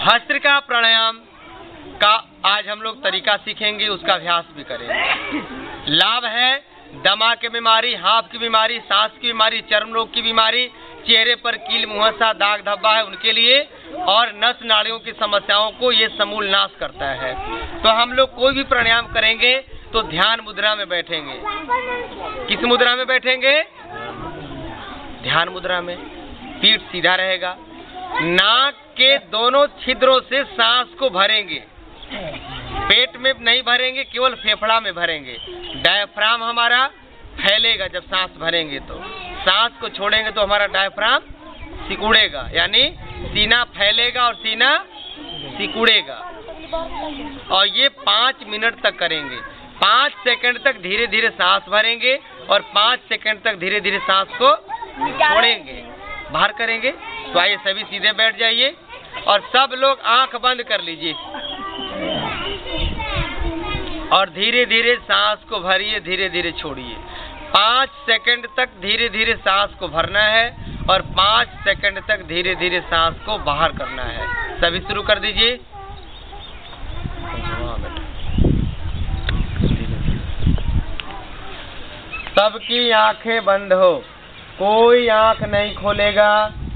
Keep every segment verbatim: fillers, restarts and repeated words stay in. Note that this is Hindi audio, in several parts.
भस्त्रिका प्राणायाम का आज हम लोग तरीका सीखेंगे, उसका अभ्यास भी करेंगे। लाभ है दमा की बीमारी, हाफ की बीमारी, सांस की बीमारी, चर्म रोग की बीमारी, चेहरे पर कील मुहासा दाग धब्बा है उनके लिए, और नस नाड़ियों की समस्याओं को ये समूल नाश करता है। तो हम लोग कोई भी प्राणायाम करेंगे तो ध्यान मुद्रा में बैठेंगे। किस मुद्रा में बैठेंगे? ध्यान मुद्रा में। पीठ सीधा रहेगा, नाक के दोनों छिद्रों से सांस को भरेंगे, पेट में नहीं भरेंगे, केवल फेफड़ा में भरेंगे। डायफ्राम हमारा फैलेगा जब सांस भरेंगे, तो सांस को छोड़ेंगे तो हमारा डायफ्राम सिकुड़ेगा, यानी सीना फैलेगा और सीना सिकुड़ेगा। और ये पाँच मिनट तक करेंगे। पाँच सेकंड तक धीरे धीरे सांस भरेंगे और पाँच सेकंड तक धीरे धीरे सांस को छोड़ेंगे, बाहर करेंगे। तो आइए सभी सीधे बैठ जाइए और सब लोग आंख बंद कर लीजिए और धीरे धीरे सांस को भरिए, धीरे धीरे छोड़िए। पाँच सेकंड तक धीरे धीरे सांस को भरना है और पाँच सेकंड तक धीरे धीरे सांस को बाहर करना है। सभी शुरू कर दीजिए। सबकी आंखें बंद हो, कोई आंख नहीं खोलेगा।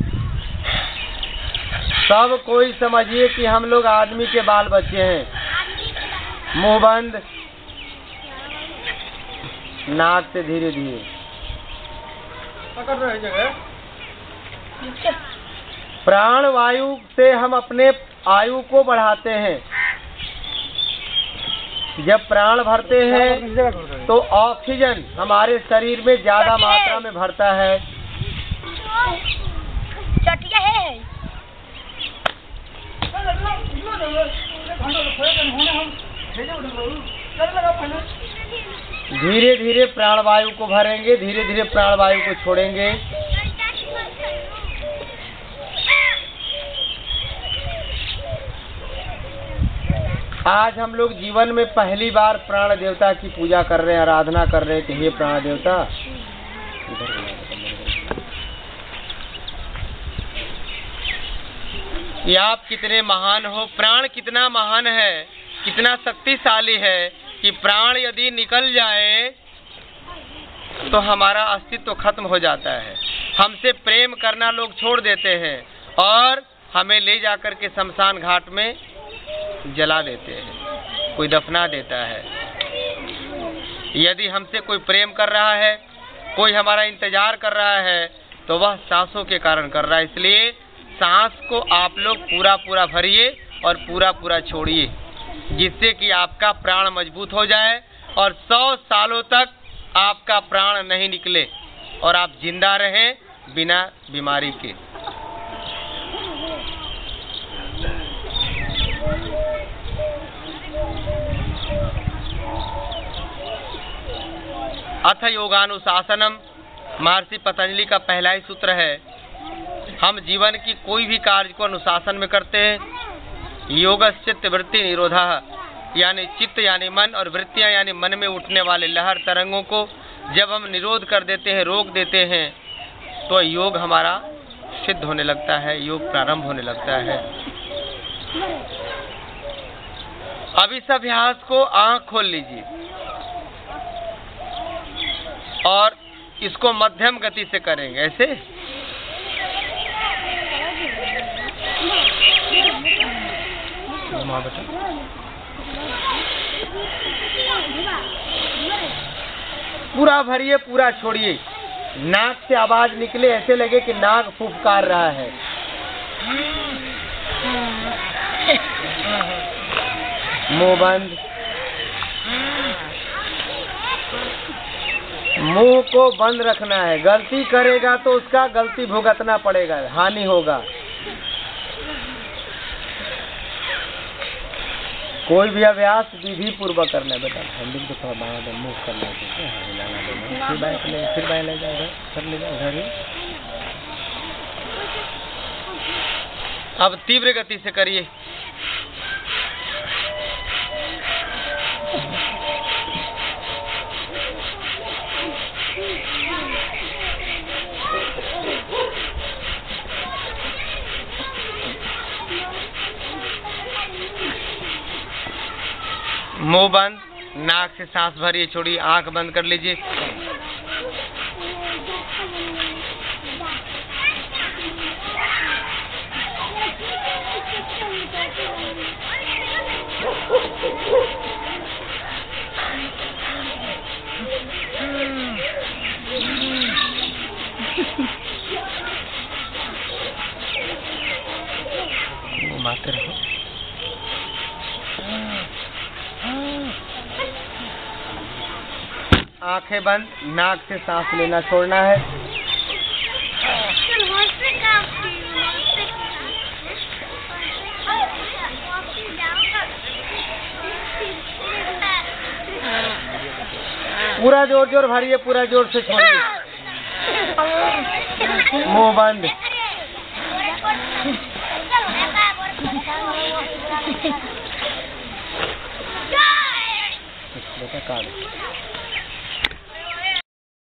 सब कोई समझिए कि हम लोग आदमी के बाल बच्चे हैं। मुंह बंद, नाक से धीरे धीरे। प्राण वायु से हम अपने आयु को बढ़ाते हैं। जब प्राण भरते हैं तो ऑक्सीजन हमारे शरीर में ज्यादा मात्रा में भरता है। धीरे धीरे प्राणवायु को भरेंगे, धीरे धीरे प्राणवायु को छोड़ेंगे। आज हम लोग जीवन में पहली बार प्राण देवता की पूजा कर रहे हैं, आराधना कर रहे हैं कि हे प्राण देवता, कि आप कितने महान हो। प्राण कितना महान है, कितना शक्तिशाली है कि प्राण यदि निकल जाए तो हमारा अस्तित्व खत्म हो जाता है। हमसे प्रेम करना लोग छोड़ देते हैं और हमें ले जाकर के शमशान घाट में जला देते हैं, कोई दफना देता है। यदि हमसे कोई प्रेम कर रहा है, कोई हमारा इंतजार कर रहा है, तो वह सांसों के कारण कर रहा है। इसलिए सांस को आप लोग पूरा पूरा भरिए और पूरा पूरा छोड़िए, जिससे कि आपका प्राण मजबूत हो जाए और सौ सालों तक आपका प्राण नहीं निकले और आप जिंदा रहें बिना बीमारी के। अथ योगानुशासनम महर्षि पतंजलि का पहला ही सूत्र है। हम जीवन की कोई भी कार्य को अनुशासन में करते हैं। योगश्चित्त वृत्ति निरोधः, यानी चित्त यानी मन और वृत्तियां यानी मन में उठने वाले लहर तरंगों को जब हम निरोध कर देते हैं, रोक देते हैं, तो योग हमारा सिद्ध होने लगता है, योग प्रारंभ होने लगता है। अब इस अभ्यास को आंख खोल लीजिए और इसको मध्यम गति से करेंगे। ऐसे पूरा भरिए, पूरा छोड़िए। नाक से आवाज निकले, ऐसे लगे कि नाक फुफकार रहा है। मुंह बंद, मुंह को बंद रखना है। गलती करेगा तो उसका गलती भुगतना पड़ेगा, हानि होगा। कोई भी अभ्यास विधि पूर्वक करना है बेटा। हम लोग तो थोड़ा बायां मुंह करना है, हिलाना देना, फिर बाएं ले, फिर बाएं ले जाओ, कर ले जाओ उधर ही। अब तीव्र गति से करिए। मुंह बंद, नाक से सांस भरिए, छोड़िए, आंख बंद कर लीजिए। घुमाते रहो। आंखें बंद, नाक से सांस लेना छोड़ना है। पूरा जोर जोर भरिए, पूरा जोर से छोड़िए। मुंह बंद। बेटा काट।